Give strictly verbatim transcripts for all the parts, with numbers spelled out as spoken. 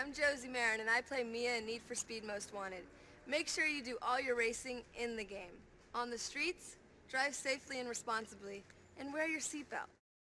I'm Josie Marin, and I play Mia in Need for Speed Most Wanted. Make sure you do all your racing in the game. On the streets, drive safely and responsibly, and wear your seatbelt.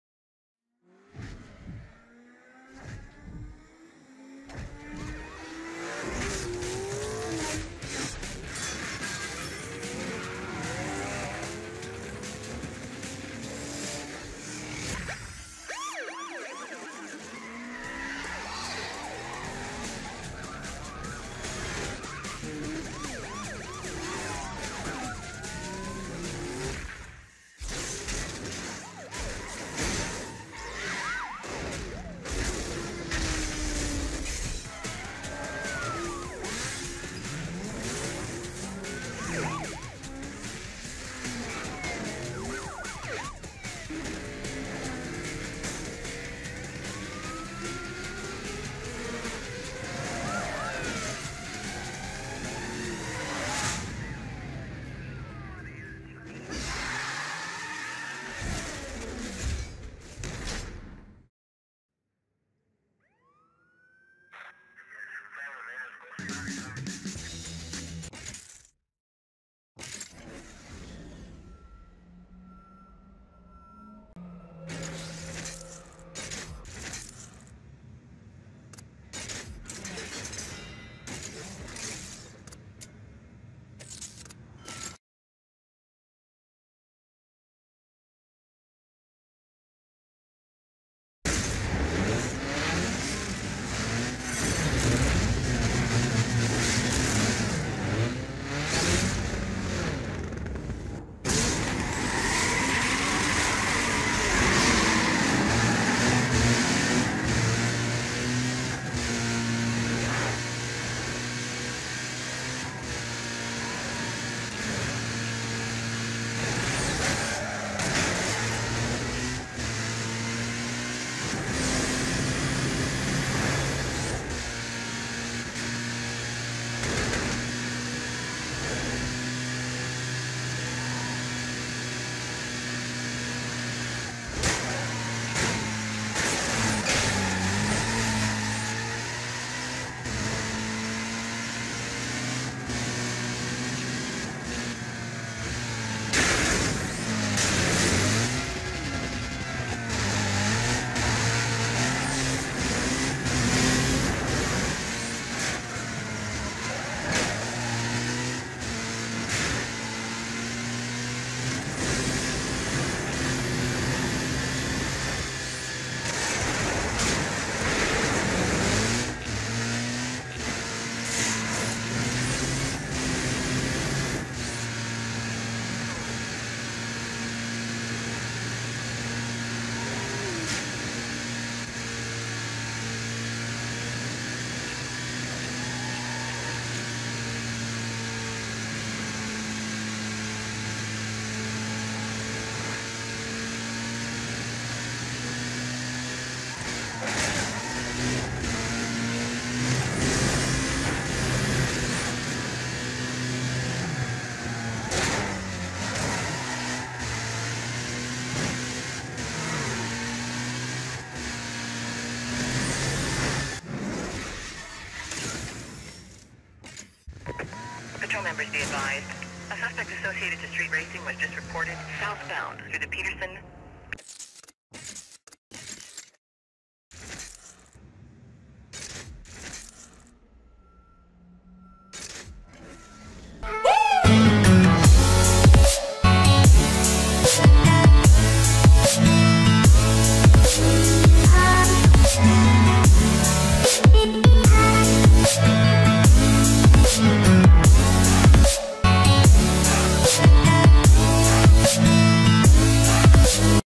Patrol members be advised. A suspect associated to street racing was just reported southbound through the Peterson